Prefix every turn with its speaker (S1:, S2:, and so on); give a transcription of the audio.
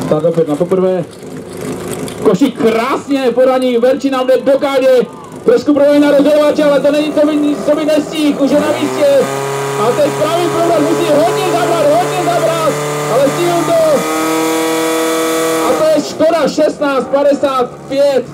S1: Start opět na poprvé. Košík krásně poraní, Verčina jde do kádě. Trošku problém na rozhodovače, ale to není, co by nestih, už je na místě. A teď pravý problém musí hodně zabrat, ale stihl to. A to je škoda 16:55.